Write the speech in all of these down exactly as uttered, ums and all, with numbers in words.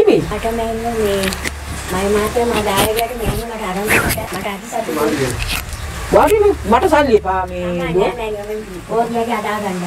නෙමෙයි. මට මෙන්න මේ මම මාතේ මම ඩායරයට මෙන්න මට අරන් මට අතිසතු වාගේ මට සල්ලි එපා මේ නෑ නෑ ඕර්ලගේ අදා ගන්න.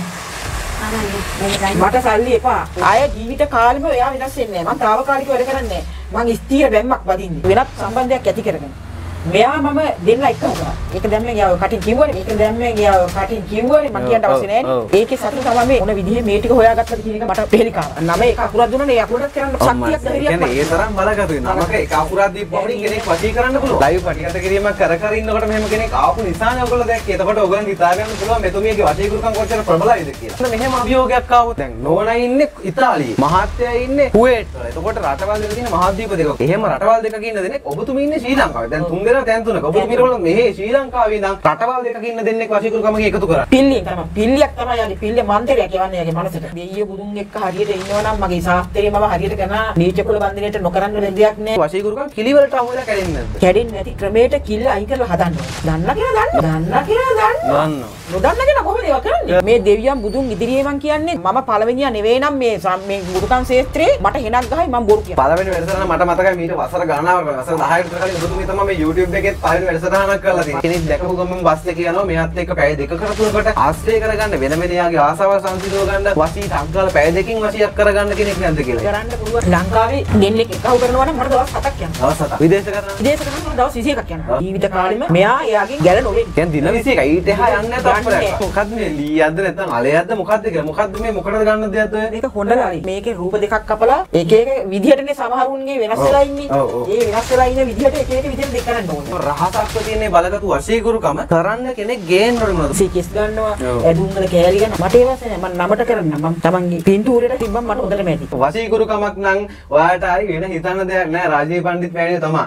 මට සල්ලි එපා. ආය ජීවිත කාලෙම එයා වෙනස් වෙන්නේ නෑ. මම తాවකාලිකව වැඩ කරන්නේ නෑ. මම ස්ථිර බැම්මක් වදින්නේ. වෙනත් සම්බන්ධයක් ඇති කරගෙන. මෙයා මම දෙන්න එක කරා. ඒක දැම්මෙන් යාව කටින් කිව්වනේ. ඒක දැම්මෙන් යාව කටින් කිව්වනේ. මම කියන්න අවශ්‍ය නෑනේ. ඒකේ සතුට තමයි මේ මොන විදිහේ මේ ටික හොයාගත්තද කියන එක මට පෙහෙලිකාව. නම එක අකුරක් දුන්නානේ ඒ අකුරට කරන්න ශක්තියක් ධෛර්යයක්. කියන්නේ ඒ තරම් බලගතුයි. නමක එක අකුරක් දීපුවම කෙනෙක් වශී කරන්න පුළුවන්. ලයිව් පටිගත කිරීමක් කර කර ඉන්නකොට මෙහෙම කෙනෙක් ආපු නිසානේ ඔයගොල්ලෝ දැක්කේ. එතකොට ඔයගොල්ලන් හිතා ගන්න පුළුවන් මෙතුමියගේ වශී කුරුකම් කොච්චර ප්‍රබලයිද කියලා. මෙහෙම අභියෝගයක් ආවොත් දැන් නෝනා ඉන්නේ ඉතාලියේ. මහත්තයා ඉන්නේ කුවේට් වල. එතකොට රටවල් දෙක තියෙන මහද්වීප දෙකක්. එහෙම රටවල් දෙකක ඉන්න දෙනෙක් ඔබතුමී ඉන්නේ ශ්‍රී ලංකාවේ. දැන් තුන් දෙනා තැන් තුනක. ඔබතුමී මෙහි ශ්‍රී ලංකාවේ ඉඳන් රටවල් දෙකක ඉන්න දෙන්නෙක් වශීකරුකමගේ එකතු කරා. පිල්ලියෙන් තමයි පිල්ලියක් තමයි යන්නේ. පිල්ලිය මන්තරයක් යවන්නේ යගේ මනසට. දෙයිය බුදුන් එක්ක හරියට ඉන්නවනම් මගේ ශාස්ත්‍රයේ මම හරියට කරන නීච කුල බන්ධනයට නොකරන්න දෙයක් නෑ. වශීකරුකම් කිලිවලට අහුවෙලා කැඩෙන්නේ නැද්ද? කැඩෙන්නේ නැති ක්‍රමයට කිල්ල අයින් කරලා හදන්න ඕනේ. දන්නා කියලා දන්න. දන්නා කියලා දන්න. දන්නවා. නොදන්න කෙනා කොහොමද ඒවා කරන්නේ? මේ දෙවියන් බුදුන් ඉදිරියේ මං කියන්නේ මම පළවෙනියා නෙවෙයි නම් මේ මේ බුදුකම් ශාස්ත්‍රයේ මට හෙනක් ගහයි මම බොරු කියනවා. පළවෙනි වැඩසටහන මට මතකයි මීට වසර ගණනාවක් වසර දහයකට විතර කලින් ඔබතුමී තමයි මේ YouTube එකේ පළවෙනි වැඩසටහනක් කරලා තියෙන්නේ. කෙනෙක් දැකපු ගමන් බස් එකේ යනවා මෙහත් එක්ක පැය දෙකකට තුනකට ආශ්‍රය කරගන්න වෙන වෙන යාගේ ආසාවල් සංසිඳව ගන්න වශී ටග්ගාල පැය දෙකකින් වශීයක් කරගන්න කෙනෙක් නැද්ද කියලා. කරන්න පුළුවන්. ලංකාවේ දෙන්නෙක් එකව කරනවා නම් මට දවස් හතක් යනවා. දවස් හතක්. විදේශ කරනවා. විදේශ කරනවා දවස් විසි එකක් යනවා. ජීවිත කාලෙම මෙයා එයාගෙන් ගැල නොවේ. දැන් දින විසි එකයි ඊට එහා යන්නේ නැත්නම් මොකද්ද මේ ලීයක්ද නැත්නම් අලයක්ද මොකද්ද කියලා. මොකද්ද මේ මොකටද ගන්න දෙයක්ද ඔය? මේක හොඬලාලි. මේකේ රූප දෙකක් කපලා එක එක විදිහටනේ සමහරුන්ගේ වෙනස් වෙලා ඉන්නේ. ඒ වෙනස් වෙලා ඉන්න විදිහට එක එක විදිහට දෙක කරන්න ඕනේ. රහසක්ව තියෙන බලගතු වශීකරුකම කරන්න කෙනෙක් ගේන්න ඕනේ මොනවද? සීකස් ගන්නවා, ඇඳුම් වල කෑලි ගන්න. මට ඒ වගේ මම නමට කරන්න මම තමන්ගේ පින්තූරයට තිබ්බම මට හොඳටම ඇති. වශීකරුකමක් නම් ඔයාට ආයි වෙන හිතන්න දෙයක් නැහැ. රාජීව් පණ්ඩිත් මෑණියෝ තමයි.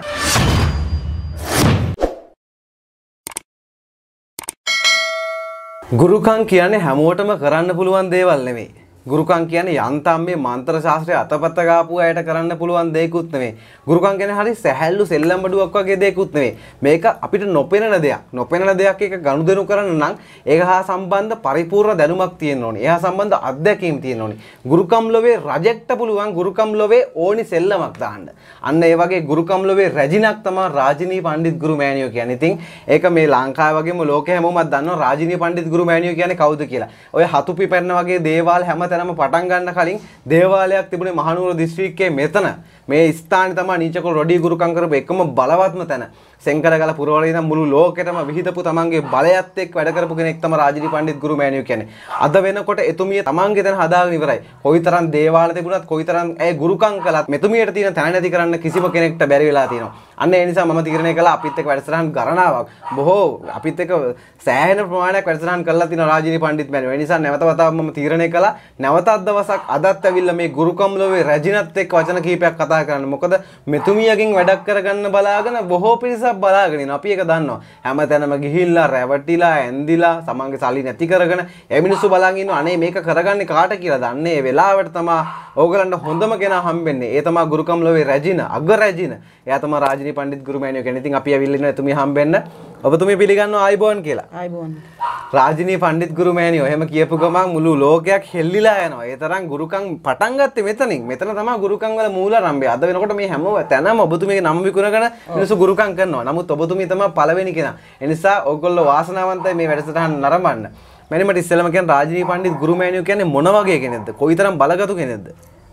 ගුරුකම් කියන්නේ හැමෝටම කරන්න පුළුවන් දේවල් නෙමෙයි. ගුරුකම් කියන්නේ යන්තම් මේ මන්ත්‍ර ශාස්ත්‍රය අතපත ගාපු අයට කරන්න පුළුවන් දෙයක්ුත් නෙමෙයි. ගුරුකම් කියන්නේ හරි සැහැල්ලු සෙල්ලම් බඩුවක් වගේ දෙයක්ුත් නෙමෙයි. මේක අපිට නොපෙනෙන දෙයක්. නොපෙනෙන දෙයක් එක ගනුදෙනු කරන්න නම් ඒක හා සම්බන්ධ පරිපූර්ණ දැනුමක් තියෙන්න ඕනේ. එහා සම්බන්ධ අත්දැකීම් තියෙන්න ඕනේ. ගුරුකම් ලෝවේ රජෙක්ට පුළුවන් ගුරුකම් ලෝවේ ඕනි සෙල්ලමක් දාන්න. අන්න ඒ වගේ ගුරුකම් ලෝවේ රැජිනක් තමයි රාජිනී පණ්ඩිත් ගුරු මෑණියෝ කියන්නේ. ඉතින් ඒක මේ ලංකාව වගේම ලෝකෙ හැමෝමත් දන්නවා රාජිනී පණ්ඩිත් ගුරු මෑණියෝ කියන්නේ කවුද කියලා. ඔය හතු පිපෙන්න වගේ දේවාල හැම තැනම පටන් ගන්න කලින් දේවාලයක් තිබුණේ මහනුවර දිස්ත්‍රික්කයේ මෙතන. මේ ස්ථානේ තමයි නීචකෝල රොඩි ගුරුකම් කරපු එකම බලවත්ම තැන. සෙන්කරගල පුරවලේ ඉඳන් මුළු ලෝකෙටම විහිදපු තමන්ගේ බලයත් එක්ක වැඩ කරපු කෙනෙක් තමයි රාජිනී පණ්ඩිත් ගුරු මෑණියෝ කියන්නේ. අද වෙනකොට එතුමිය තමන්ගේ තැන හදාගෙන ඉවරයි. කොයිතරම් දේවාල තිබුණත් කොයිතරම් ඒ ගුරුකම් කළත් මෙතුමියට තියෙන තැන නැති කරන්න කිසිම කෙනෙක්ට බැරි වෙලා තියෙනවා. අන්න ඒ නිසා මම තීරණය කළා අපිත් එක්ක වැඩසටහන් ගණනාවක් බොහෝ අපිත් එක්ක සෑහෙන ප්‍රමාණයක් වැඩසටහන් කරලා තියෙනවා රාජිනී පණ්ඩිත් මෑණියෝ. ඒ නිසා නැවත වතාවක් මම තීරණය කළා නැවතත් දවසක් අදත් ඇවිල්ලා මේ ගුරුකම් ලෝවේ රැජිනත් එක්ක වචන කීපයක් කතා කරන්න. මොකද මෙතුමියගෙන් වැඩක් කරගන්න බලාගෙන බොහෝ පිරිසක් බලාගෙන ඉන්නවා. අපි ඒක දන්නවා. හැමතැනම ගිහිල්ලා රැවටිලා ඇඳිලා සමන්ගේ සල්ලි නැති කරගෙන ඒ මිනිස්සු බලාගෙන ඉන්නවා. අනේ මේක කරගන්නේ කාට කියලා දන්නේ. ඒ වෙලාවට තමයි ඕගලන්ට හොඳම කෙනා හම්බෙන්නේ. ඒ තමයි ගුරුකම් ලෝවේ රැජින, අග රැජින. එයා තමයි රාජිනී පණ්ඩිත් ගුරු මෑණියෝ කියන්නේ. ඉතින් අපි ඇවිල්ලා ඉන්නවා එතුමිය හම්බෙන්න. ඔබතුමිය පිළිගන්නවා ආයිබෝන් කියලා. ආයිබෝන්. රාජිනී පණ්ඩිත් ගුරු මෑණියෝ එහෙම කියපු ගමන් මුළු ලෝකයක් හෙල්ලිලා යනවා. ඒ තරම් ගුරුකම් පටන් ගත්තේ මෙතනින්. මෙතන තමයි ගුරුකම් වල මූලාරම්භය. අද වෙනකොට මේ හැම තැනම ඔබතුමියගේ නම විකුණගෙන මිනිස්සු ගුරුකම් කරනවා. නමුත් ඔබතුමිය තමයි පළවෙනි කෙනා. ඒ නිසා ඔයගොල්ලෝ වාසනාවන්තයි මේ වැඩසටහන නරඹන්න. මම මට ඉස්සෙල්ලාම කියන්නේ රාජිනී පණ්ඩිත් ගුරු මෑණියෝ කියන්නේ මොන වගේ කෙනෙක්ද? කොයිතරම් බලගතු කෙනෙක්ද?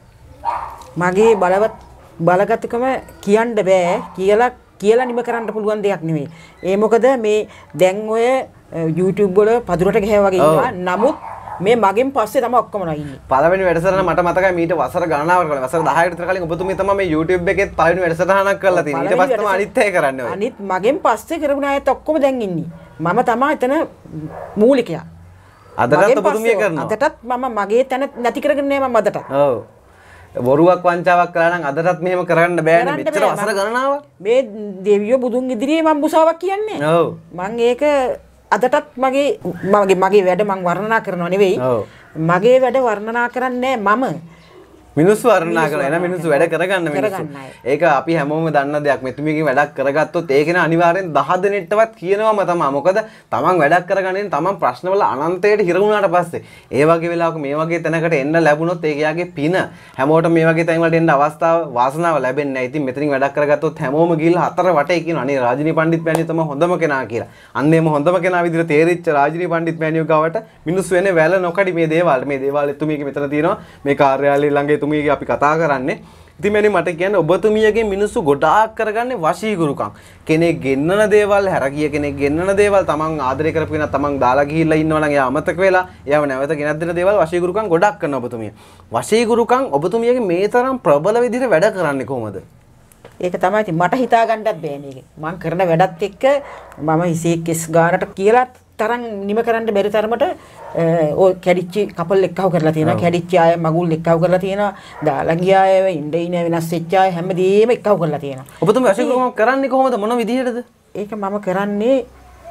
මගේ බලවත් බලගත්කම කියන්න බෑ කියලා කියලා නිම කරන්න පුළුවන් දෙයක් නෙමෙයි. ඒ මොකද මේ දැන් ඔය YouTube වල පදුරට ගහවා වගේ ඉන්නවා. නමුත් මේ මගෙන් පස්සේ තමයි ඔක්කොම ඉන්නේ. පළවෙනි වැඩසටහන මට මතකයි මීට වසර ගණනාවක් කලින් වසර දහයකට විතර කලින් ඔබතුමිය තමයි මේ YouTube එකෙත් පළවෙනි වැඩසටහනක් කරලා තියෙන්නේ. ඊට පස්සේ තමයි අනිත් එක කරන්නේ ඔය. අනිත් මගෙන් පස්සේ කරපු අයත් ඔක්කොම දැන් ඉන්නේ. මම තමයි එතන මූලිකයා. අදටත් ඔබතුමිය කරනවා. අදටත් මම මගේ තැන නැති කරගෙන නෑ මම අදට. ඔව්. බොරුවක් වංචාවක් කළා නම් අදටත් මෙහෙම කරන්න බෑනේ මෙච්චර වසර ගණනාවක්. මේ දෙවියෝ බුදුන් ඉදිරියේ මම මුසාවක් කියන්නේ. ඔව්. මම ඒක අදටත් මගේ මගේ මගේ වැඩ මම වර්ණනා කරනව නෙවෙයි. මගේ වැඩ වර්ණනා කරන්නේ මම මිනිස්සු වර්ණනා කරනවා. එන මිනිස්සු වැඩ කරගන්න මිනිස්සු. ඒක අපි හැමෝම දන්න දෙයක්. මෙතුමියකින් වැඩක් කරගත්තොත් ඒක න අනිවාර්යෙන් දහ දෙනෙක්ටවත් කියනවම තමයි. මොකද තමන් වැඩක් කරගන්නේ තමන් ප්‍රශ්නවල අනන්තයට හිර වුණාට පස්සේ ඒ වගේ වෙලාවක මේ වගේ තැනකට එන්න ලැබුණොත් ඒක යාගේ පින. හැමෝටම මේ වගේ තැන් වලට එන්න අවස්ථාව වාසනාව ලැබෙන්නේ නැහැ. ඉතින් මෙතනින් වැඩක් කරගත්තොත් හැමෝම ගිහලා හතර වටේ කියනවා අනේ රාජිනී පණ්ඩිත් මෑණියෝ තමයි හොඳම කෙනා කියලා. අන්න එම හොඳම කෙනා විදිහට තේරිච්ච රාජිනී පණ්ඩිත් මෑණියෝ ගාවට මිනිස්සු එන්නේ වැල නොකඩි මේ දේවල්. මේ දේවල් එතුමියගේ මෙතන තියෙනවා. මේ කාර්යාලය ළඟ එතුමියගේ අපි කතා කරන්නේ. ඉතින් මම මට කියන්නේ ඔබතුමියගේ මිනිස්සු ගොඩාක් කරගන්නේ වශීගුරුකම්. කෙනෙක් ගෙන්නන දේවල්, හැරගිය කෙනෙක් ගෙන්නන දේවල්, තමන් ආදරය කරපු කෙනා තමන් දාලා ගිහිල්ලා ඉන්නවා නම් එයා අමතක වෙලා එයාව නැවත ගෙනත් දෙන දේවල් වශීගුරුකම් ගොඩක් කරන ඔබතුමිය. වශීගුරුකම් ඔබතුමියගේ මේ තරම් ප්‍රබල විදිහට වැඩ කරන්නේ කොහොමද? ඒක තමයි ඉතින් මට හිතා ගන්නත් බෑනේ ඒක. මම කරන වැඩත් එක්ක මම හිසේ කෙස් ගානට කියලා තරම් නිම කරන්න බැරි තරමට ඔය කැඩිච්ච කපල් එක්කව කරලා තියෙනවා. කැඩිච්ච අය මගුල් එක්කව කරලා තියෙනවා. දාලා ගිය අය ඉන්න ඉන වෙනස් වෙච්ච අය හැමදේම එක්කව කරලා තියෙනවා. ඔබතුමිය වශීගුරුකම් කරන්නේ කොහොමද? මොන විදිහටද? ඒක මම කරන්නේ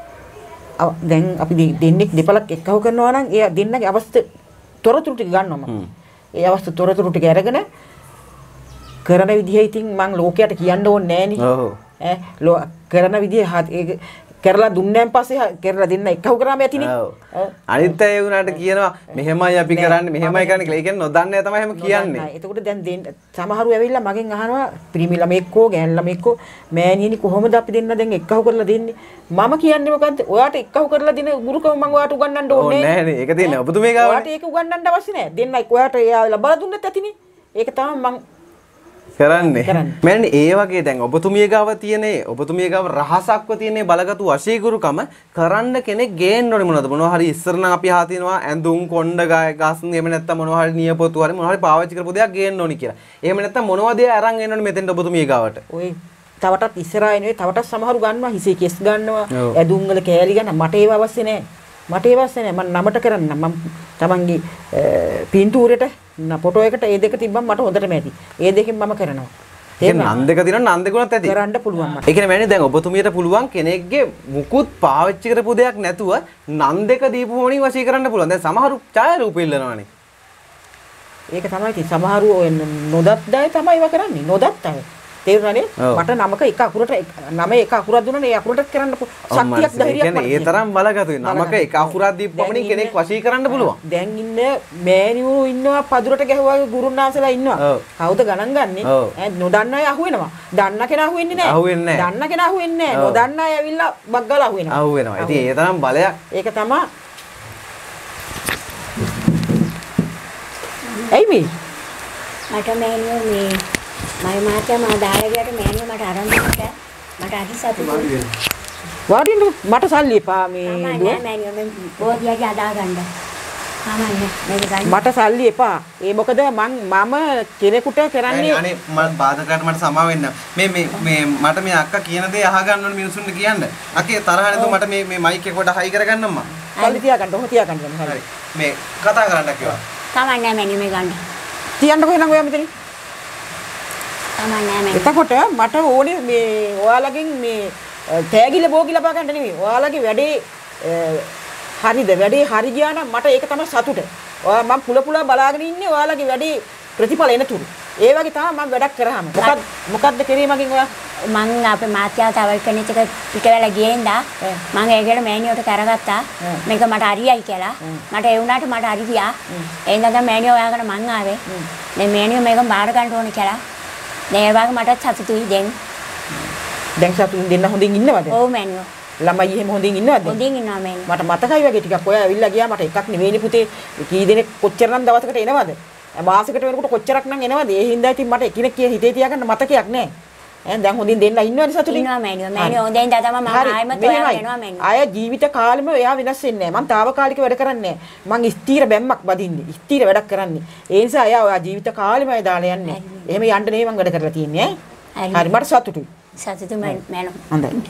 දැන් අපි දෙන්නෙක් දෙපළක් එක්කව කරනවා නම් ඒ දෙන්නගේ අවස්ථ තොරතුරු ටික ගන්නවා මම. ඒ අවස්ථ තොරතුරු ටික අරගෙන කරන විදිහ ඉතින් මං ලෝකයට කියන්න ඕනේ නෑනේ. ඔව්. ඈ කරන විදිහ කරලා දුන්නාන් පස්සේ කරලා දෙන්න එකව කරාම ඇතිනේ. ඔව්. අනිත් අය වුණාට කියනවා මෙහෙමයි අපි කරන්නේ මෙහෙමයි කරන්නේ කියලා. ඒ කියන්නේ නොදන්නේ තමයි එහෙම කියන්නේ. එතකොට දැන් දෙන්න සමහරු ඇවිල්ලා මගෙන් අහනවා පිරිමි ළමෙක්කෝ ගෑන් ළමෙක්කෝ මෑණියනි කොහොමද අපි දෙන්න දැන් එකව කරලා දෙන්නේ? මම කියන්නේ මොකද්ද? ඔයාට එකව කරලා දෙන ගුරුකම මම ඔයාට උගන්වන්න ඕනේ නෑ. ඕනේ නෑනේ. ඒක තියෙන්නේ ඔබතුමේ ගාව. ඔයාට ඒක උගන්වන්න අවශ්‍ය නෑ. දෙන්නයි ඔයාට එයා ලබා දුන්නත් ඇතිනේ. ඒක තමයි මම කරන්නේ. මෑණි ඒ වගේ දැන් ඔබතුමිය ගාව තියෙනේ ඔබතුමිය ගාව රහසක්ව තියෙනේ බලගතු වශීගුරුකම කරන්න කෙනෙක් ගේන්න ඕනේ මොනවද? මොනවා හරි ඉස්සර නම් අපි අහලා තියෙනවා ඇඳුම් කොණ්ඩ ගාය ගස්න් එහෙම නැත්නම් මොනවා හරි නියපොතු හරි මොනවා හරි පාවිච්චි කරපු දෙයක් ගේන්න ඕනේ කියලා. එහෙම නැත්නම් මොනවද ඒ අරන් එන්න ඕනේ මෙතෙන්ට ඔබතුමිය ගාවට? ඔය තවටත් ඉස්සරහා එනේ තවටත් සමහරු ගන්නවා හිසේ කෙස් ගන්නවා ඇඳුම් වල කෑලි ගන්න මට ඒව අවශ්‍ය නැහැ. මට ඒව අවශ්‍ය නැහැ. මම නමට කරන්න මම තමන්ගේ පින්තූරෙට ෆොටෝ එකට ඒ දෙක තිබ්බම මට හොඳටම ඇති. ඒ දෙකෙන් මම කරනවා. ඒක නන් දෙක තියෙනවා නන් දෙකුණත් ඇති. කරන්න පුළුවන් මට. ඒ කියන්නේ මෑණි දැන් ඔබතුමියට පුළුවන් කෙනෙක්ගේ මුකුත් පාවිච්චි කරපු දෙයක් නැතුව නන් දෙක දීපු මොණින් වශී කරන්න පුළුවන්. දැන් සමහරු ඡායාරූප ඉල්ලනවානේ. ඒක තමයි ඉතින් සමහරු ඔය නොදත් අය තමයි ඒව කරන්නේ. නොදත් අය. තේරුණානේ? මට නමක එක අකුරට නම එක අකුරක් දුන්නා නේ ඒ අකුරට කරන්න ශක්තියක් ධෛර්යයක් මට. ඒ තරම් බලගතුයි. නමක එක අකුරක් දීපුවමනින් කෙනෙක් වශී කරන්න පුළුවන්. දැන් ඉන්න මෑණියෝ ඉන්නවා පදුරට ගැහුවා ගුරුනාන්සලා ඉන්නවා. කවුද ගණන් ගන්නේ? ඈ නොදන්න අය අහුවෙනවා. දන්න කෙනා අහුවෙන්නේ නැහැ. අහුවෙන්නේ නැහැ. දන්න කෙනා අහුවෙන්නේ නැහැ. නොදන්න අය ඇවිල්ලා බග්ගලා අහුවෙනවා. අහුවෙනවා. ඉතින් ඒ තරම් බලයක්. ඒක තමයි. ඇයි මේ? මට මෑණියෝ මේ මම මාත්‍යා මම දායකයාට මෑණියෝ මට අරන් දෙන්න මට අදි සතුටුයි. වාඩින්න මට සල්ලි එපා මේ දුව. මෑණියෝ මම බෝධියගේ අදා ගන්න. ආමන්නේ මේක ගන්න. මට සල්ලි එපා. ඒ මොකද මං මම කෙනෙකුට කරන්නේ අනේ මම බාධකකට මට සමා වෙන්න. මේ මේ මේ මට මේ අක්කා කියන දේ අහගන්න ඕන මිනිසුන්ට කියන්න. අකේ තරහ නැතුව මට මේ මේ මයික් එක කොට හයි කරගන්නම් මම. සල්ලි තියාගන්න ඔහොම තියාගන්න. හරි. මේ කතා කරන්න කිව්වා. කමන්නේ මෑණියෝ මේ ගන්න. තියන්නකෝ එනං ඔයා මෙතන. එතකොට මට ඕනේ මේ ඔයාලගෙන් මේ තෑගිල බෝගිල ලබා ගන්න නෙමෙයි. ඔයාලගේ වැඩේ හරිද? වැඩේ හරි ගියා නම් මට ඒක තමයි සතුට. ඔයා මම පුල පුල බලාගෙන ඉන්නේ ඔයාලගේ වැඩේ ප්‍රතිඵල එනතුරු. ඒ වගේ තමයි මම වැඩක් කරාම. මොකද මොකද්ද කරේ මගෙන් ඔයා? මං අපේ මාත්‍යා තව කෙනෙක් එක පිටවෙලා ගියෙන්දා මං ඒකට මෑණියෝට කරගත්තා. මේක මට හරියයි කියලා. මට ඒ වුණාට මට හරි ගියා. ඒ නිසා මෑණියෝ ඔයාකට මං ආවේ. දැන් මෑණියෝ මේක බාර ගන්න ඕනේ කියලා. දැන් ඒ වගේ මට සතුටුයි දැන්. දැන් සතුටින් දෙන්න හොඳින් ඉන්නවද? ඔව් මෑණියෝ. ළමයි එහෙම හොඳින් ඉන්නවද? හොඳින් ඉන්නවා මෑණියෝ. මට මතකයි වගේ ටිකක් ඔයා ඇවිල්ලා ගියා මට එකක් නෙවෙයිනේ පුතේ. කී දෙනෙක් කොච්චරනම් දවසකට එනවද? මාසෙකට වෙනකොට කොච්චරක් නම් එනවද? ඒ හින්දා ඉතින් මට එකිනෙක කිය හිතේ තියාගන්න මතකයක් නැහැ. ඈ දැන් හොඳින් දෙන්න ඉන්නවද සතුටින්? ඉන්නවා මෑණියෝ. මෑණියෝ හොඳින් ඉඳලා තමයි මම ආයෙමත් ඔයාව වෙනවා මෑණියෝ. ආය ජීවිත කාලෙම එයා වෙනස් වෙන්නේ නැහැ. මං తాවකාලික වැඩ කරන්නේ නැහැ. මං ස්ථීර බැම්මක් බදින්නේ. ස්ථීර වැඩක් කරන්නේ. ඒ නිසා එයා ඔයා ජීවිත කාලෙම ඒ දාලා යන්නේ. එහෙම යන්න නෙවෙයි මං වැඩ කරලා තියන්නේ ඈ. හරි මට සතුටුයි. සතුටුයි මෑණියෝ. හොඳයි.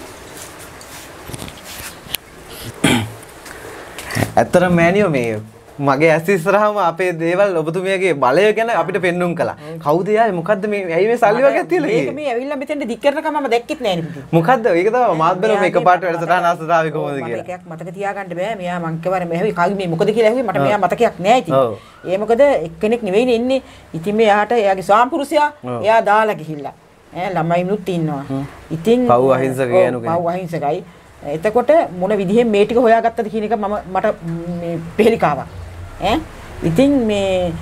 ඇත්තටම මෑණියෝ මේ මගේ ඇස් ඉස්සරහම අපේ දේවල් ඔබතුමියගේ බලය ගැන අපිට පෙන්නුම් කළා. කවුද යාළුවා? මොකද්ද මේ ඇයි මේ සල්ලි වගේ තියලා මේක මේ ඇවිල්ලා මෙතෙන්ට දික් කරනකම මම දැක්කෙත් නෑ නේ. මොකද්ද? ඒක තමයි මාත් බැලුවා මේක පාට වැඩසටහන ආසතාවේ කොහොමද කියලා. මම එකක් මතක තියාගන්න බෑ. මෙයා මං කියවර මෙහෙවි කවි මේ මොකද කියලා ඇහුවේ මට මෙයා මතකයක් නෑ ඉතින්. ඒ මොකද එක්කෙනෙක් නෙවෙයිනේ ඉන්නේ. ඉතින් මෙයාට එයාගේ ස්වාමිපුරුෂයා එයා දාලා ගිහිල්ලා. ඈ ළමයිනුත් ඉන්නවා. ඉතින් පව් අහිංසක ගෑනු කෙනෙක්. පව් අහිංසකයි. එතකොට මොන විදිහෙන් මේ ටික හොයාගත්තද කියන එක මම මට මේ පෙහෙලිකාවක්. ඈ ඉතින් මේ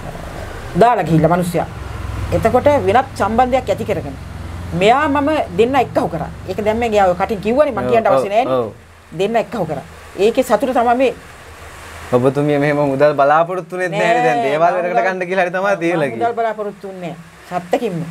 දාලා ගිහිල්ලා මිනිස්සයා. එතකොට වෙනත් සම්බන්ධයක් ඇති කරගෙන මෙයා මම දෙන්න එක්කහු කරා. ඒක දැන් මම ගියා ඔය කටින් කිව්වනේ මං කියන්න අවශ්‍ය නැහැ. දෙන්න එක්කහු කරා. ඒකේ සතුට තමයි මේ ඔබතුමිය මෙහෙම මුදල් බලාපොරොත්තු වෙන්නේ නැහැ දැන් දේවල් වැඩකට ගන්න කියලා හරි තමයි තියලා ගියේ. මුදල් බලාපොරොත්තු වෙන්නේ නැහැ. සත්‍යකින්ම.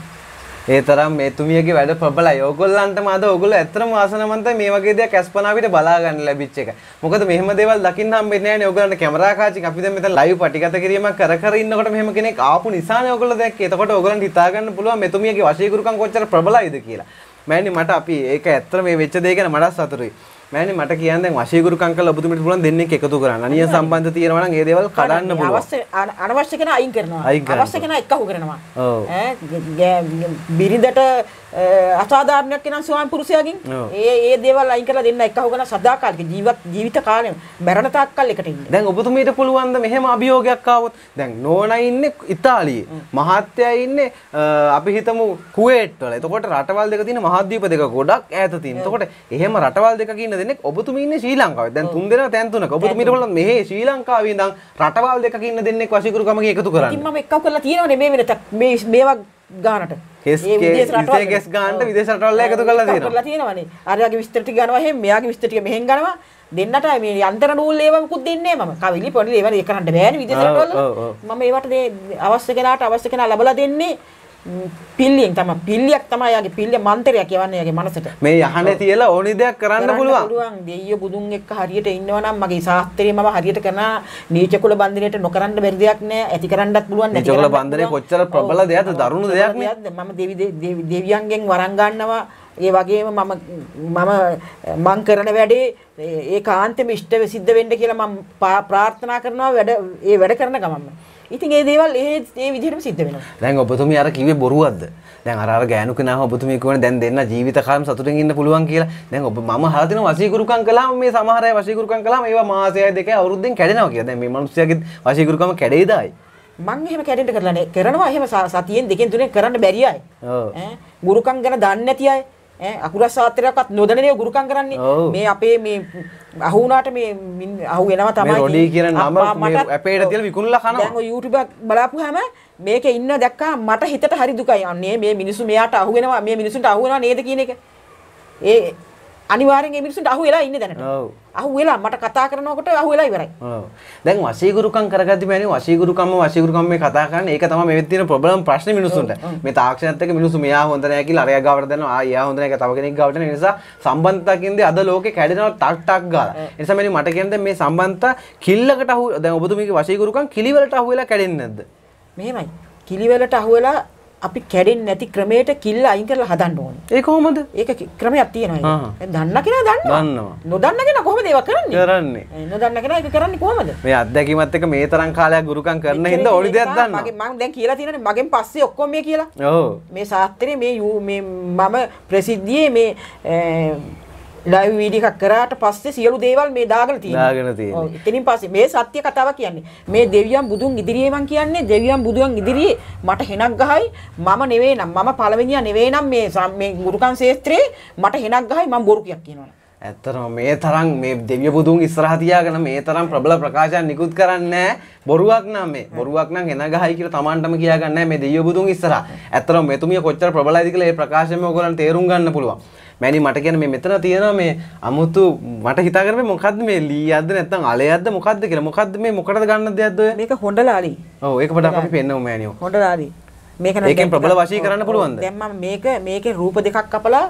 ඒ තරම් මේ තුමියගේ වැඩ ප්‍රබලයි. ඕගොල්ලන්ටම අද ඕගොල්ලෝ ඇත්තටම වාසනාවන්තයි මේ වගේ දෙයක් ඇස්පනා අපිට බලා ගන්න ලැබිච්ච එක. මොකද මෙහෙම දේවල් දකින්න හම්බෙන්නේ නැහැ නේ. ඕගොල්ලන්ට කැමරා කාචින් අපි දැන් මෙතන ලයිව් පටිගත කිරීමක් කර කර ඉන්නකොට මෙහෙම කෙනෙක් ආපු නිසානේ ඕගොල්ලෝ දැක්කේ. එතකොට ඕගොල්ලන්ට හිතා ගන්න පුළුවන් මේ තුමියගේ වශීකරුකම් කොච්චර ප්‍රබලයිද කියලා. මෑණි මට අපි ඒක ඇත්තට මේ වෙච්ච දේ ගැන මට සතුටුයි. මෑණි මට කියන්න දැන් වශීකරුකම් කරලා ඔබතුමිට පුළුවන් දෙන්නෙක් එකතු කරන්න. අනිය සම්බන්ධ තියෙනවා නම් ඒ දේවල් කඩන්න පුළුවන්. අවශ්‍ය අනවශ්‍ය කෙනා අයින් කරනවා. අවශ්‍ය කෙනා එක්කහු කරනවා. ඔව්. ඈ බිරිඳට අසාධාරණයක් වෙන ස්වාමි පුරුෂයාගෙන් ඒ ඒ දේවල් අයින් කරලා දෙන්න එක්කහු කරන සදාකාලික ජීවත් ජීවිත කාලෙම මරණ තාක්කල් එකට ඉන්න. දැන් ඔබතුමීට පුළුවන් ද මෙහෙම අභියෝගයක් ආවොත් දැන් නෝනා ඉන්නේ ඉතාලියේ මහත්තයා ඉන්නේ අපි හිතමු කුවේට් වල. එතකොට රටවල් දෙක තියෙන මහද්වීප දෙක ගොඩක් ඈත තියෙන. එතකොට එහෙම රටවල් දෙකක ඉන්න දෙනෙක් ඔබතුමී ඉන්නේ ශ්‍රී ලංකාවේ. දැන් තුන් දෙනා තැන් තුනක ඔබතුමීට බලන්න මෙහි ශ්‍රී ලංකාවේ ඉඳන් රටවල් දෙකක ඉන්න දෙනෙක් වශීකරුකමකින් එකතු කරන්න. ඉතින් මම එක්කහු කරලා තියෙනවනේ මේ වෙනත මේ මේවා ගානට. කෙස් කෙස් ගානට විදේශ රටවල් එකතු කරලා තියෙනවා. කරලා තියෙනවනේ. අරයාගේ විස්තර ටික ගන්නවා එහෙම මෙයාගේ විස්තර ටික මෙහෙන් ගන්නවා. දෙන්නට මේ යන්ත්‍ර නූල් ඒවා මුකුත් දෙන්නේ නැහැ මම. කවිලි පොඩි ඒවා ඒක කරන්න බෑනේ විදේශ රටවල. මම ඒවට අවශ්‍ය කෙනාට අවශ්‍ය කෙනා ලබලා දෙන්නේ පිල්ලියෙන් තමයි. පිල්ලියක් තමයි යාගේ පිල්ලිය මන්ත්‍රයක් යවන්නේ යාගේ මනසට. මේ යහනේ තියලා ඕනි දෙයක් කරන්න පුළුවන්. පුළුවන්. දෙයියෝ බුදුන් එක්ක හරියට ඉන්නවා නම් මගේ ශාස්ත්‍රයේ මම හරියට කරන නීච කුල බන්ධනයට නොකරන්න බැරි දෙයක් නෑ. ඇති කරන්නත් පුළුවන් නැති කරන්නත් පුළුවන්. නීච කුල බන්ධනේ කොච්චර ප්‍රබල දෙයක්ද දරුණු දෙයක් නේ. මම දෙවි දෙවියන්ගෙන් වරන් ගන්නවා. ඒ වගේම මම මම මං කරන වැඩේ ඒකාන්තෙම ඉෂ්ට සිද්ධ වෙන්න කියලා මම ප්‍රාර්ථනා කරනවා වැඩ ඒ වැඩ කරන ගමන්ම. ඉතින් ඒ දේවල් ඒ ඒ විදිහටම සිද්ධ වෙනවා. දැන් ඔබතුමිය අර කිව්වේ බොරුවක්ද? දැන් අර අර ගෑනු කෙනාව ඔබතුමිය කියවනේ දැන් දෙන්න ජීවිත කාලෙම සතුටින් ඉන්න පුළුවන් කියලා. දැන් ඔබ මම අහලා තියෙනවා වශීකරුකම් කළාම මේ සමහර අය වශීකරුකම් කළාම ඒවා මාසයයි දෙකයි අවුරුද්දෙන් කැඩෙනවා කියලා. දැන් මේ මිනිස්සුගේ වශීකරුකම කැඩෙයිද ආයි? මං එහෙම කැඩෙන්න කරලා නෑ. කරනවා එහෙම සතියෙන් දෙකෙන් තුනෙන් කරන්න බැරි අය. ඔව්. ඈ ගුරුකම් ගැන දන්නේ නැති අය. ඈ අකුරස් සාත්‍රයක්වත් නොදැනනේ ගුරුකම් කරන්නේ. මේ අපේ මේ අහු වුණාට මේ අහු වෙනවා තමයි. මේ රොඩි කියන නම මේ අපේට තියලා විකුණලා කනවා. දැන් ඔය YouTube එක බලාපුවාම මේකේ ඉන්න දැක්කා මට හිතට හරි දුකයි. අනේ මේ මිනිස්සු මෙයාට අහු වෙනවා මේ මිනිස්සුන්ට අහු වෙනවා නේද කියන එක. ඒ අනිවාර්යෙන් මේ මිනිස්සුන්ට අහු වෙලා ඉන්නේ දැනට. ඔව්. අහු වෙලා මට කතා කරනකොට අහු වෙලා ඉවරයි. ඔව්. දැන් වශීකරුකම් කරගද්දි මෑණි වශීකරුකම්ම වශීකරුකම් මේ කතා කරන්නේ ඒක තමයි මේ තියෙන ප්‍රොබ්ලම් ප්‍රශ්නේ මිනිස්සුන්ට. මේ තාක්ෂණයත් එක්ක මිනිස්සු මෙයා හොඳ නැහැ කියලා අරයා ගාවට දෙනවා. ආ එයා හොඳ නැහැ කියලා තව කෙනෙක් ගාවට දෙනවා. ඒ නිසා සම්බන්ධතාවකින්ද අද ලෝකේ කැඩෙනවා ටක් ටක් ගාලා. ඒ නිසා මෑණි මට කියන්නේ මේ සම්බන්ධතා කිල්ලකට අහු දැන් ඔබතුමීගේ වශීකරුකම් කිලිවලට අහු වෙලා කැඩෙන්නේ නැද්ද? මෙහෙමයි. කිලිවලට අහු වෙලා අපි කැඩෙන්නේ නැති ක්‍රමයට කිල්ල අයින් කරලා හදන්න ඕනේ. ඒ කොහොමද? ඒක ක්‍රමයක් තියෙනවා ඒක. දන්න කෙනා දන්නවා. දන්නවා. නොදන්න කෙනා කොහොමද ඒක කරන්නේ? කරන්නේ. නොදන්න කෙනා ඒක කරන්නේ කොහොමද? මේ අත්දැකීමත් එක්ක මේ තරම් කාලයක් ගුරුකම් කරන හින්දා ඕනි දෙයක් දන්නවා. මගේ මම දැන් කියලා තියෙනනේ මගෙන් පස්සේ ඔක්කොම මේ කියලා. ඔව්. මේ ශාස්ත්‍රයේ මේ මේ මම ප්‍රසිද්ධියේ මේ ලයිව් වීඩියෝ එකක් කරාට පස්සේ සියලු දේවල් මේ දාගෙන තියෙනවා. දාගෙන තියෙනවා. ඔව්. එතනින් පස්සේ මේ සත්‍ය කතාවක් කියන්නේ. මේ දෙවියන් බුදුන් ඉදිරියේ මං කියන්නේ දෙවියන් බුදුන් ඉදිරියේ මට හෙනක් ගහයි මම නෙවෙයි නම් මම පළවෙනියා නෙවෙයි නම් මේ මේ ගුරුකම් ශාස්ත්‍රයේ මට හෙනක් ගහයි මම බොරු කියක් කියනවා. ඇත්තටම මේ තරම් මේ දෙවිය බුදුන් ඉස්සරහ තියාගෙන මේ තරම් ප්‍රබල ප්‍රකාශයක් නිකුත් කරන්නේ බොරුවක් නම් මේ බොරුවක් නම් එන ගහයි කියලා Tamanටම කියාගන්නේ නැහැ මේ දෙවිය බුදුන් ඉස්සරහ. ඇත්තටම මෙතුමිය කොච්චර ප්‍රබලයිද කියලා මේ ප්‍රකාශයෙන් ඔයගොල්ලන් තේරුම් ගන්න පුළුවන්. මෑණි මට කියන්නේ මේ මෙතන තියෙනවා මේ අමුතු මට හිතාගෙන මේ මොකද්ද මේ ලීයක්ද නැත්නම් අලයක්ද මොකද්ද කියලා. මොකද්ද මේ මොකටද ගන්න දෙයක්ද ඔය? මේක හොඬලාලි. ඔව් ඒක පොඩ්ඩක් අපි පෙන්නමු මෑණියෝ. හොඬලාලි. මේක නම් ඒකෙන් ප්‍රබල වශී කරන්න පුළුවන්ද? දැන් මම මේක මේකේ රූප දෙකක් කපලා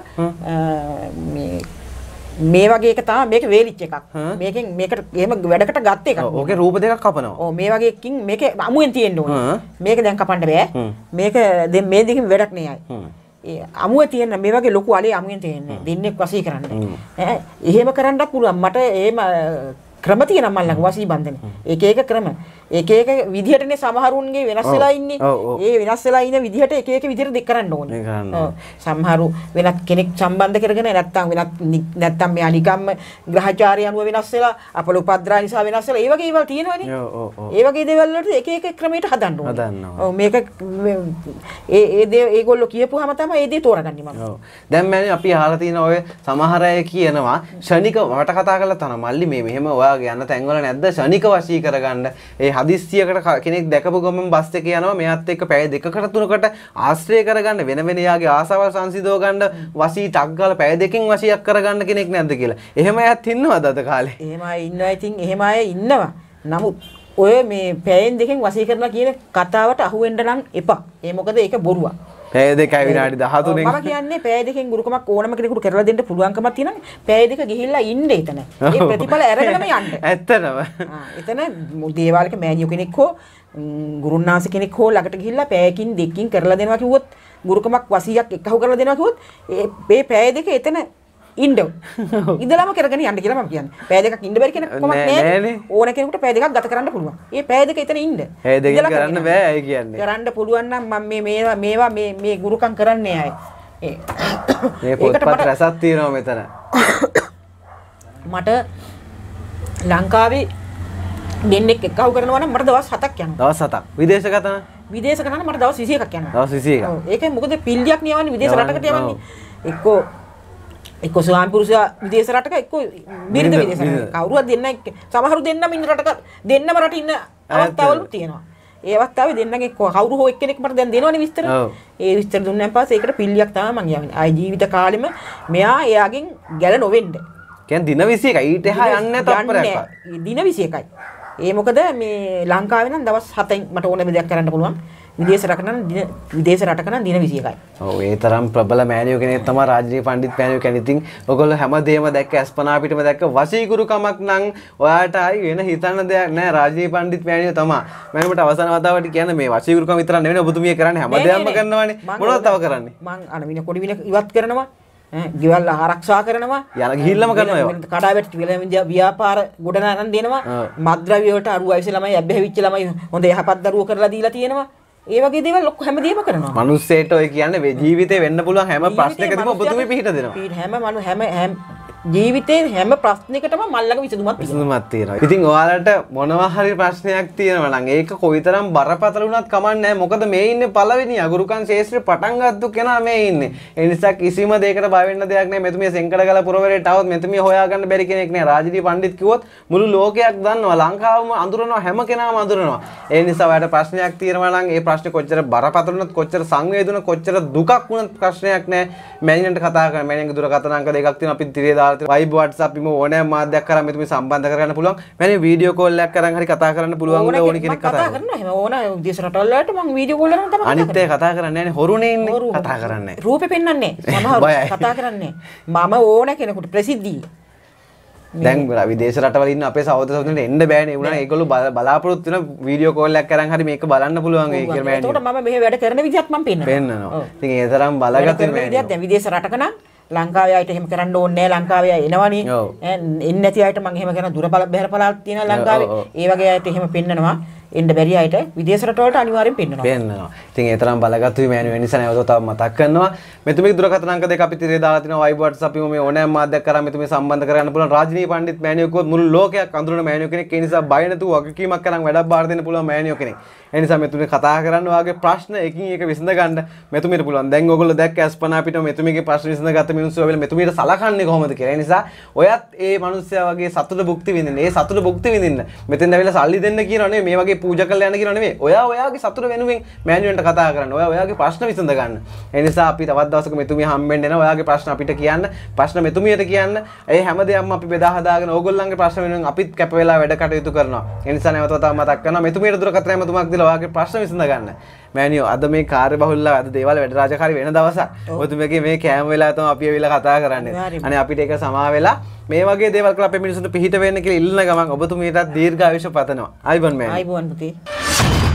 මේ මේ වගේ එක තමයි මේක වේලිච්ච එකක්. මේකෙන් මේකට එහෙම වැඩකට ගත්ත එකක්. ඕකේ රූප දෙකක් කපනවා. ඔව් මේ වගේ එකකින් මේකේ අමුයෙන් තියෙන්න ඕනේ. මේක දැන් කපන්න බෑ. මේක දැන් මේ දෙකෙන් වැඩක් නෑ අය. ඒ අමුවේ තියෙන මේ වගේ ලොකු අලේ අමුයෙන් තියෙන්නේ. දෙන්නෙක් වශී කරන්නේ. ඈ එහෙම කරන්නත් පුළුවන්. මට එහෙම ක්‍රම තියෙනවා මල්ලක වසී බන්ධන. එක එක ක්‍රම. එක එක විදිහටනේ සමහරුන්ගේ වෙනස් වෙලා ඉන්නේ. ඒ වෙනස් වෙලා ඉන්න විදිහට එක එක විදිහට දෙක කරන්න ඕනේ. ඔව්. සමහරු වෙනත් කෙනෙක් සම්බන්ධ කරගෙන නැත්තම් වෙනත් නැත්තම් මෙයා නිකම්ම ග්‍රහචාරය අනුව වෙනස් වෙලා අපල උපද්‍රා නිසා වෙනස් වෙලා ඒ වගේ ඒවල් තියෙනවනේ. ඔව් ඔව් ඔව්. ඒ වගේ දේවල් වලට එක එක ක්‍රමයකට හදන්න ඕනේ. හදන්න. ඔව් මේක ඒ ඒ දේ ඒගොල්ලෝ කියපුවාම තමයි ඒ දේ තෝරගන්නේ මම. ඔව්. දැන් මම අපි අහලා තියෙන ඔය සමහර අය කියනවා ශනික මට කතා කරලා තන මල්ලි මේ මෙහෙම ඔයාගේ යන තැන්වල නැද්ද ශනික වශී කරගන්න ඒ හදිස්සියකට කෙනෙක් දැකපු ගමන් බස් එකේ යනවා මෙයාත් එක්ක පැය දෙකකට තුනකට ආශ්‍රය කරගන්න වෙන වෙන යාගේ ආසාවල් සංසිඳව ගන්න වශී ටක් ගාලා පැය දෙකකින් වශීයක් කරගන්න කෙනෙක් නැද්ද කියලා. එහෙම අයත් ඉන්නවද අද කාලේ? එහෙම අය ඉන්නවා. ඉතින් එහෙම අය ඉන්නවා. නමුත් ඔය මේ පැයෙන් දෙකෙන් වශී කරනවා කියන කතාවට අහු වෙන්න නම් එපා. ඒ මොකද ඒක බොරුවක්. පැය දෙකයි විනාඩි දහතුනකින් මම කියන්නේ පැය දෙකෙන් ගුරුකමක් ඕනම කෙනෙකුට කරලා දෙන්න පුළුවන්කමක් තියෙනවානේ. පැය දෙක ගිහිල්ලා ඉන්න එතන. ඒ ප්‍රතිඵල අරගෙනම යන්න. ඇත්තටම. ආ එතන දේවාලක මෑණියෝ කෙනෙක් හෝ ගුරුනාංශ කෙනෙක් හෝ ළඟට ගිහිල්ලා පැයකින් දෙකකින් කරලා දෙනවා කිව්වොත් ගුරුකමක් වසීයක් එක්කහුව කරලා දෙනවා කිව්වොත් ඒ පැය දෙක එතන ඉන්න ඉඳලාම කරගෙන යන්න කියලා මම කියන්නේ. පැය දෙකක් ඉන්න බැරි කෙනෙක් කොහොමද නෑනේ. ඕන කෙනෙකුට පැය දෙකක් ගත කරන්න පුළුවන්. ඒ පැය දෙක එතන ඉන්න. පැය දෙක කරන්න බෑ අය කියන්නේ. කරන්න පුළුවන් නම් මම මේ මේවා මේවා මේ මේ ගුරුකම් කරන්නේ අය. ඒ මේ පොත්පත් රසක් තියෙනවා මෙතන. මට ලංකාවේ දෙන්නෙක් එක්කහුව කරනවා නම් මට දවස් හතක් යනවා. දවස් හතක්. විදේශගත නම් විදේශ කරනවා මට දවස් විසි එකක් යනවා. දවස් විසි එකක්. ඔව්. ඒකේ මොකද පිල්ලියක් නියවන්නේ විදේශ රටකට යවන්නේ. එක්කෝ එක්ක ස්වාමි පුරුෂයා විදේශ රටක එක්ක බිරිඳ විදේශ රටක කවුරුවත් දෙන්න සමහරු දෙන්නම ඉන්න රටක දෙන්නම රට ඉන්න අවස්ථාවලු තියෙනවා. ඒ අවස්ථාවේ දෙන්නගේ කවුරු හෝ එක්කෙනෙක් මට දැන් දෙනවනේ විස්තර. ඒ විස්තර දුන්නාන් පස්සේ ඒකට පිල්ලියක් තමයි මං යවන්නේ. ආයි ජීවිත කාලෙම මෙයා එයාගෙන් ගැල නොවෙන්න. කියන්නේ දින විසි එකයි ඊට එහා යන්නේ තත්පරයක්. දින විසි එකයි. ඒ මොකද මේ ලංකාවේ නම් දවස් හතෙන් මට ඕනම දෙයක් කරන්න පුළුවන්. විදේශ රටක නම් දින විදේශ රටක නම් දින විසි එකයි. ඔව් ඒ තරම් ප්‍රබල මෑණියෝ කෙනෙක් තමයි රාජනීය පඬිත් මෑණියෝ කෙනෙක්. ඉතින් ඔයගොල්ලෝ හැමදේම දැක්ක අස්පනා පිටම දැක්ක වශීගුරුකමක් නම් ඔයාට ආයි වෙන හිතන්න දෙයක් නැහැ. රාජනීය පඬිත් මෑණියෝ තමයි. මම මට අවසාන වතාවට කියන්නේ මේ වශීගුරුකම විතරක් නෙවෙයි ඔබතුමිය කරන්නේ හැමදේම කරනවානේ. මොනවද තව කරන්නේ? මං අන වින කොඩි වින ඉවත් කරනවා. ඈ ගෙවල් ආරක්ෂා කරනවා. යන ගිහිල්ලාම කරනවා ඒවා. කඩාවැටි ව්‍යාපාර ගොඩනගන දෙනවා. මත්ද්‍රව්‍ය වලට අරුව වයසේ ළමයි අබ්බැහිච්ච ළමයි හොඳ යහපත් දරුවෝ කරලා දීලා තියෙනවා. ඒ වගේ දේවල් ඔක්කොම හැමදේම කරනවා. මිනිස්සෙට ඔය කියන්නේ ජීවිතේ වෙන්න පුළුවන් හැම ප්‍රශ්නයකදීම ඔබතුමී පිහිට දෙනවා. හැම මනු හැම හැම ජීවිතේ හැම ප්‍රශ්නයකටම මල්ලක විසඳුමක් තියෙනවා. විසඳුමක් තියෙනවා. ඉතින් ඔයාලට මොනවා හරි ප්‍රශ්නයක් තියෙනවා නම් ඒක කොයිතරම් බරපතල වුණත් කමක් නැහැ. මොකද මේ ඉන්නේ පළවෙනි අගුරුකන් ශේෂ්ත්‍රේ පටන් ගත්තු කෙනා මේ ඉන්නේ. ඒ නිසා කිසිම දෙයකට බය වෙන්න දෙයක් නැහැ. මෙතුමිය සෙන්කඩගල පුරවරේට આવොත් මෙතුමිය හොයාගන්න බැරි කෙනෙක් නෑ. රාජනීය පඬිත් කිව්වොත් මුළු ලෝකයක් දන්නවා. ලංකාවම අඳුරනවා හැම කෙනාම අඳුරනවා. ඒ නිසා ඔයාලට ප්‍රශ්නයක් තියෙනවා නම් ඒ ප්‍රශ්නේ කොච්චර බරපතල වුණත් කොච්චර සංවේදන කොච්චර දුකක් වුණත් ප්‍රශ්නයක් නැහැ. මෑණියන්ට කතා කරන්න. මෑණියන්ගේ දුරකථන අංක දෙකක් තියෙනවා. අපි තිරේ දාලා වයිබ් WhatsApp ඉම ඕනෑම මාධ්‍යයක් කරා මෙතුමි සම්බන්ධ කරගන්න පුළුවන්. මම වීඩියෝ කෝල් එකක් කරන් හරි කතා කරන්න පුළුවන් උනේ ඕනි කෙනෙක් කතා කරනවා. එහෙම ඕන විදේශ රටවල් වලට මම වීඩියෝ කෝල් කරන් තමයි අනිත් අය කතා කරන්නේ නැහැ නේ. හොරුනේ ඉන්නේ කතා කරන්නේ. රූපේ පෙන්වන්නේ සමහරව කතා කරන්නේ. මම ඕන කෙනෙකුට ප්‍රසිද්ධිය. දැන් විදේශ රටවල ඉන්න අපේ සහෝදර සහෝදරියන්ට එන්න බෑනේ. ඒ වුණා ඒගොල්ලෝ බලාපොරොත්තු වෙන වීඩියෝ කෝල් එකක් කරන් හරි මේක බලන්න පුළුවන් ඒ කියලා මෑණියෝ. ඒකට මම මෙහෙ වැඩ කරන විදිහත් මම පෙන්නනවා. පෙන්නනවා. ඉතින් ඒ තරම් බලගත්ත මෑණියෝ. දැන් විදේශ රටක නම් ලංකාවේ අයට එහෙම කරන්න ඕනේ නැහැ. ලංකාවේ අය එනවනේ. එන්නේ නැති අයට මම එහෙම කරන දුර බල බැහැර පළාත් තියෙනවා ලංකාවේ. ඒ වගේ අයට එහෙම පෙන්නනවා. එන්න බැරි අයට විදේශ රටවලට අනිවාර්යෙන් පෙන්නනවා. පෙන්නනවා. ඉතින් ඒ තරම් බලගත්තු මෑණියෝ වෙන නිසා නැවත තව මතක් කරනවා. මෙතුමිගේ දුරකථන අංක දෙක අපි තිරේ දාලා තිනවා. වයිබ් WhatsApp එකේ මේ ඕනෑම මාධ්‍යයක් කරා මෙතුමිය සම්බන්ධ කරගන්න පුළුවන්. රාජනීය පඬිත් මෑණියෝ කිව්වොත් මුළු ලෝකයක් අඳුරන මෑණියෝ කෙනෙක්. ඒ නිසා බය නැතුව වගකීමක් කරන් වැඩක් බාර දෙන්න පුළුවන් මෑණියෝ කෙනෙක්. ඒ නිසා මෙතුමිය කතා කරන්න වාගේ ප්‍රශ්න එකින් එක විසඳ ගන්න මෙතුමියට පුළුවන්. දැන් ඔයගොල්ලෝ දැක්ක අස්පනා පිටම මෙතුමියගේ ප්‍රශ්න විසඳගත්ත මිනිස්සු වෙල මෙතුමියට සලකන්නේ කොහොමද කියලා. ඒ නිසා ඔයත් ඒ මිනිස්සයා වගේ සතුට භුක්ති විඳින්න. ඒ සතුට භුක්ති විඳින්න. මෙතෙන් ඇවිල්ලා සල්ලි දෙන්න කියනවා නෙමෙයි. මේ වගේ පූජා කරලා යන්න කියනවා නෙමෙයි. ඔයා ඔයාගේ සතුට වෙනුවෙන් මෑණියන්ට කතා කරන්න. ඔයා ඔයාගේ ප්‍රශ්න විසඳ ගන්න. ඒ නිසා අපි තවත් දවසක මෙතුමිය හම්බෙන්න එනවා. ඔයාගේ ප්‍රශ්න අපිට කියන්න. ප්‍රශ්න මෙතුමියට කියන්න. ඒ හැමදේම අපි බෙදා හදාගෙන ඕගොල්ලන්ගේ ප්‍රශ්න වෙනුවෙන් අපිත් කැප වෙලා වැඩ කටයුතු කරනවා. ඒ නිසා නැවත වතාවක් මතක් කරනවා මෙතුමියට දුරකථන ඇමතුමක් දීලා ඔයාගේ ප්‍රශ්න විසඳ ගන්න. මෑණියෝ අද මේ කාර්යබහුලව අද දේවල් වැඩ රාජකාරී වෙන දවසක්. ඔතුමියගේ මේ කෑම වෙලාව තමයි අපි ඇවිල්ලා කතා කරන්නේ. අනේ අපිට ඒක සමා වෙලා මේ වගේ දේවල් කරලා අපේ මිනිස්සුන්ට පිහිට වෙන්න කියලා ඉල්ලන ගමන් ඔබතුමියටත් දීර්ඝ ආයුෂ පතනවා. ආයිබන් මෑණියෝ. ආයිබන් පුතේ.